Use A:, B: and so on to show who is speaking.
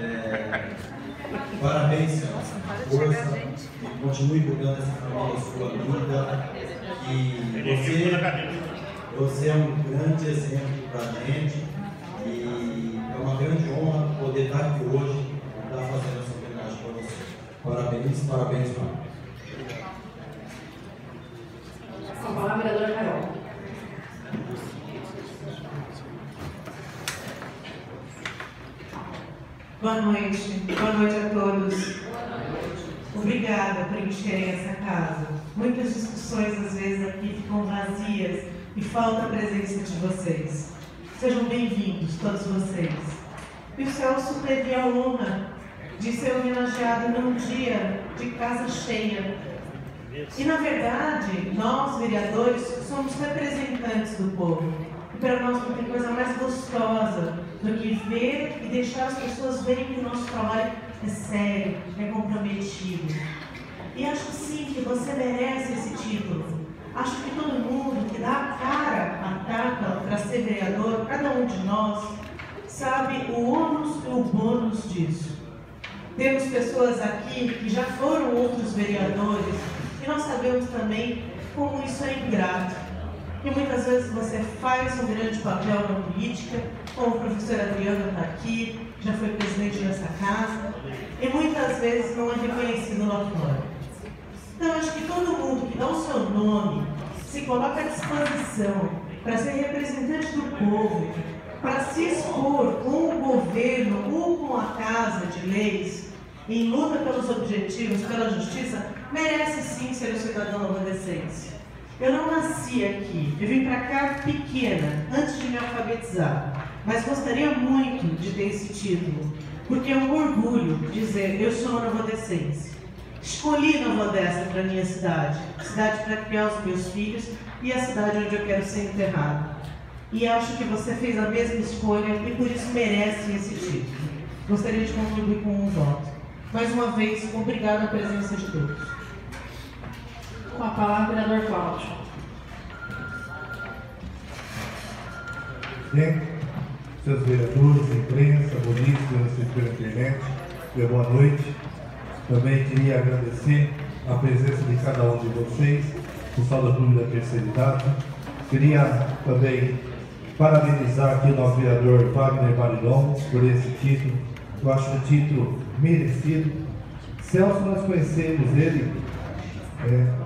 A: Parabéns, senhora. Força. E continue cuidando dessa família sua linda. E você é um grande exemplo para a gente. E é uma grande honra poder estar aqui hoje e estar fazendo essa homenagem para você. Parabéns, parabéns, Marcos.
B: Com a palavra, vereadora Carol.
C: Boa noite a todos. Obrigada por encherem essa casa. Muitas discussões às vezes aqui ficam vazias e falta a presença de vocês. Sejam bem-vindos, todos vocês. E o Celso teve a honra de ser homenageado num dia de casa cheia. E na verdade, nós, vereadores, somos representantes do povo. E para nós não tem coisa mais gostosa do que ver e deixar as pessoas verem que o nosso trabalho é sério, é comprometido. E acho sim que você merece esse título. Acho que todo mundo que dá a cara, a tapa para ser vereador, cada um de nós, sabe o ônus e o bônus disso. Temos pessoas aqui que já foram outros vereadores e nós sabemos também como isso é ingrato. E muitas vezes você faz um grande papel na política, como o professor Adriano está aqui, já foi presidente dessa casa, e muitas vezes não é reconhecido lá fora. Então, acho que todo mundo que dá o seu nome, se coloca à disposição para ser representante do povo, para se expor com o governo ou com a Casa de Leis, em luta pelos objetivos, pela justiça, merece sim ser um cidadão novadecense. Eu não nasci aqui, eu vim para cá pequena, antes de me alfabetizar, mas gostaria muito de ter esse título, porque é um orgulho dizer, eu sou novadecense. Escolhi Nova Odessa para minha cidade para criar os meus filhos e a cidade onde eu quero ser enterrado. E acho que você fez a mesma escolha e por isso merece esse título. Gostaria de contribuir com um voto. Mais uma vez, obrigado à presença de todos.
B: Com a palavra, vereador Cláudio.
D: Presidente, seus vereadores, imprensa, bonistas pela internet, boa noite. Também queria agradecer a presença de cada um de vocês, o pessoal da Clube da Terceira Idade. Queria também parabenizar aqui o nosso vereador Wagner Marilon por esse título. Eu acho um título merecido. Celso, nós conhecemos ele